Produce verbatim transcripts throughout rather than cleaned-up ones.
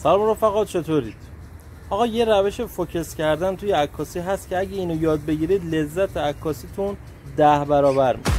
سلام رفقا، چطورید؟ آقا یه روش فوکس کردن توی عکاسی هست که اگه اینو یاد بگیرید لذت عکاسیتون ده برابر میشه.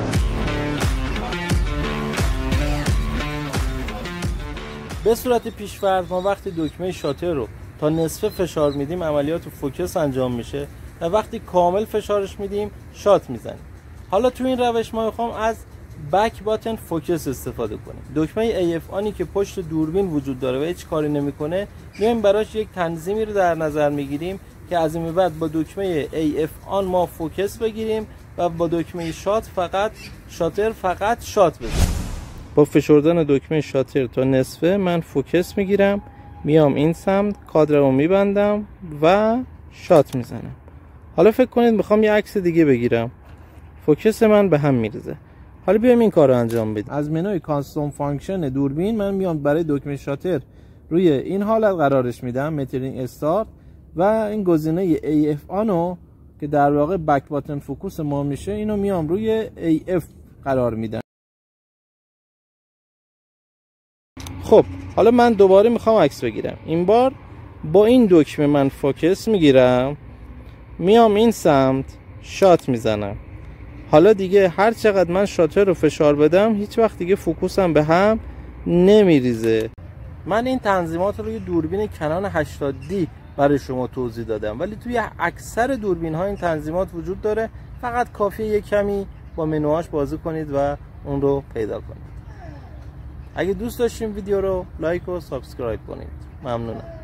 به صورت پیش‌فرض ما وقتی دکمه شاتر رو تا نصف فشار میدیم عملیات فوکس انجام میشه و وقتی کامل فشارش میدیم شات میزنیم. حالا تو این روش ما میخوام از بک باتن فوکس استفاده کنیم. دکمه ای اف آنی که پشت دوربین وجود داره و هیچ کاری نمیکنه، میایم براش یک تنظیمی رو در نظر میگیریم که از این بعد با دکمه ای اف آن ما فوکس بگیریم و با دکمه شات فقط شاتر فقط شات بزنیم. با فشردن دکمه شاتر تا نصفه من فوکس میگیرم، میام این سمت کادرمو میبندم و شات میزنم. حالا فکر کنید میخوام یه عکس دیگه بگیرم، فوکس من به هم میرزه. حالا بیایم این کار رو انجام بدیم. از منوی کاستوم فانکشن دوربین من میام برای دکمه شاتر روی این حالت قرارش میدم، مترینگ استارت، و این گزینه ای اف آنو که در واقع بک باتن فوکوس ما میشه، اینو میام روی ای اف قرار میدم. خب حالا من دوباره میخوام عکس بگیرم. این بار با این دکمه من فوکس میگیرم، میام این سمت شات میزنم. حالا دیگه هر چقدر من شاتر رو فشار بدم هیچ وقت دیگه فوکوسم به هم نمیریزه. من این تنظیمات رو روی دوربین کنان هشتاد دی برای شما توضیح دادم، ولی توی اکثر دوربین ها این تنظیمات وجود داره، فقط کافیه یک کمی با منوهاش بازی کنید و اون رو پیدا کنید. اگه دوست داشتین ویدیو رو لایک و سابسکرایب کنید. ممنونم.